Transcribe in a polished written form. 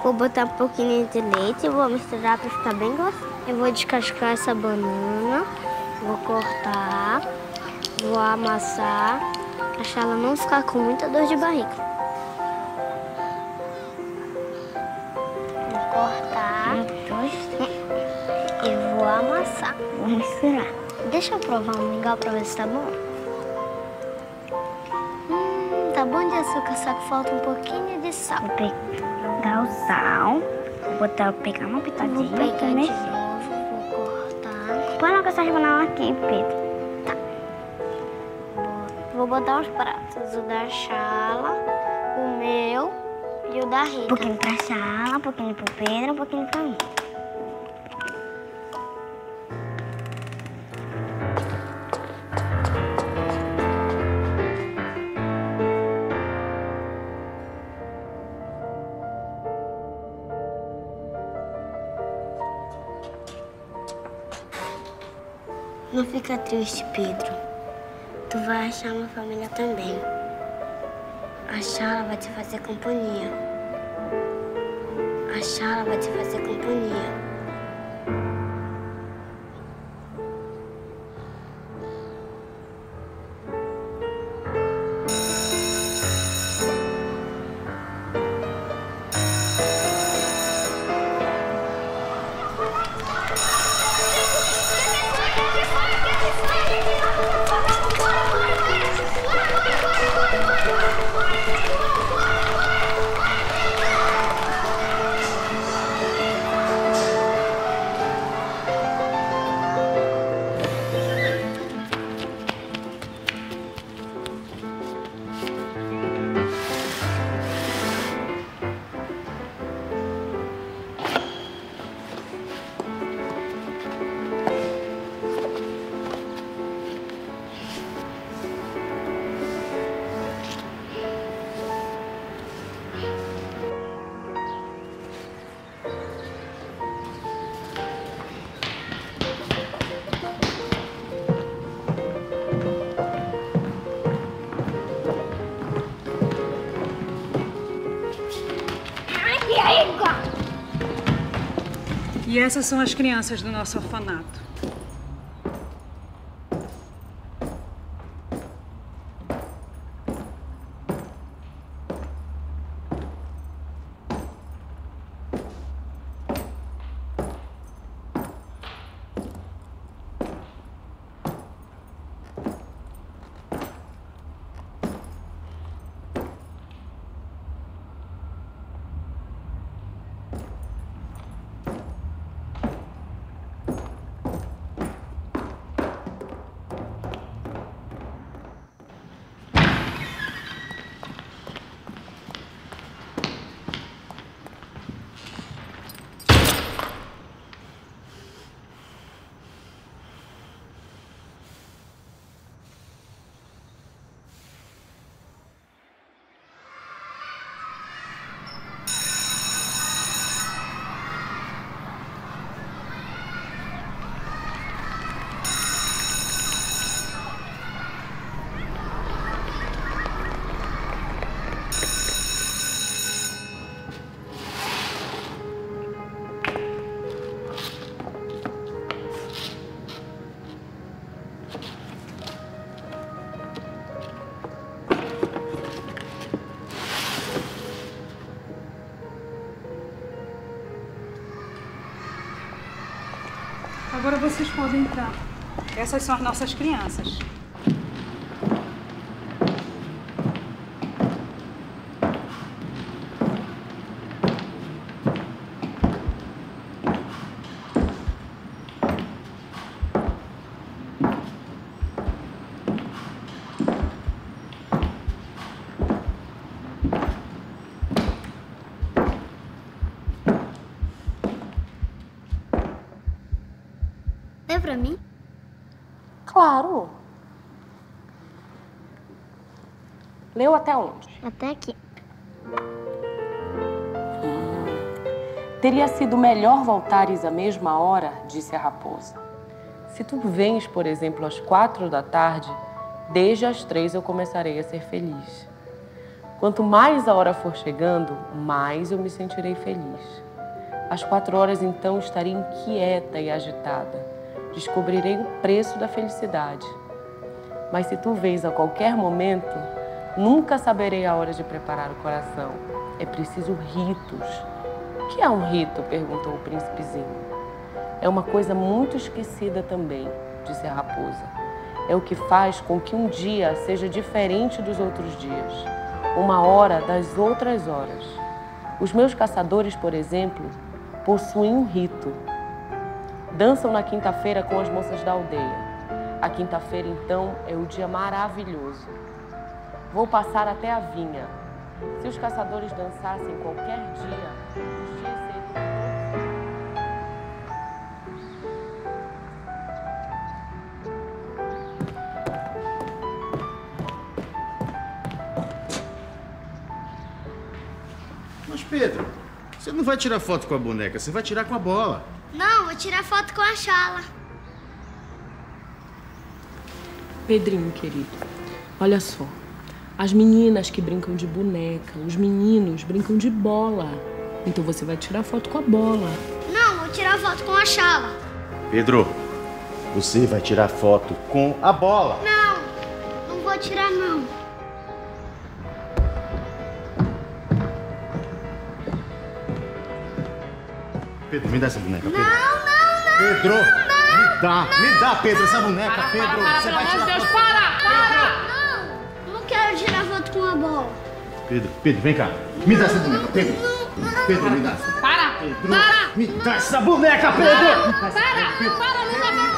Vou botar um pouquinho de leite e vou misturar para ficar bem gostoso. Eu vou descascar essa banana, vou cortar, vou amassar, pra ela não ficar com muita dor de barriga. Vou cortar e vou amassar. Vou misturar. Deixa eu provar um mingau pra ver se tá bom. Tá bom de açúcar, só que falta um pouquinho de sal. Vou pegar o sal, vou pegar uma pitadinha. Vou pegar de novo, vou cortar. Põe logo essas bananas aqui, Pedro. Tá. Vou botar os pratos, o da Chala, o meu e o da Rita. Um pouquinho pra Chala, um pouquinho pro Pedro, um pouquinho pra mim. Não fica triste, Pedro. Tu vai achar uma família também. A Chala vai te fazer companhia. A Chala vai te fazer companhia. E essas são as crianças do nosso orfanato. Agora vocês podem entrar. Essas são as nossas crianças. É pra mim? Claro. Leu até onde? Até aqui. Teria sido melhor voltares à mesma hora, disse a raposa. Se tu vens, por exemplo, às 4 da tarde, desde as 3 eu começarei a ser feliz. Quanto mais a hora for chegando, mais eu me sentirei feliz. Às 4 horas, então, estarei inquieta e agitada. Descobrirei o preço da felicidade. Mas se tu vês a qualquer momento, nunca saberei a hora de preparar o coração. É preciso ritos. O que é um rito? Perguntou o príncipezinho. É uma coisa muito esquecida também, disse a raposa. É o que faz com que um dia seja diferente dos outros dias, uma hora das outras horas. Os meus caçadores, por exemplo, possuem um rito. Dançam na quinta-feira com as moças da aldeia. A quinta-feira, então, é o dia maravilhoso. Vou passar até a vinha. Se os caçadores dançassem qualquer dia, os dias seriam... Mas, Pedro, você não vai tirar foto com a boneca, você vai tirar com a bola. Não, vou tirar foto com a Chala. Pedrinho, querido, olha só. As meninas que brincam de boneca, os meninos brincam de bola. Então você vai tirar foto com a bola. Não, vou tirar foto com a Chala. Pedro, você vai tirar foto com a bola. Não vou tirar não. Pedro, me dá essa boneca, Pedro. Não. Pedro, me dá, Pedro, essa boneca, Pedro. Você vai tirar Deus, foto. Não quero tirar foto com a bola. Pedro, vem cá. Me dá essa boneca, Pedro. Pedro, me dá. Para! Pedro, me dá essa boneca, Pedro. Para! Não vai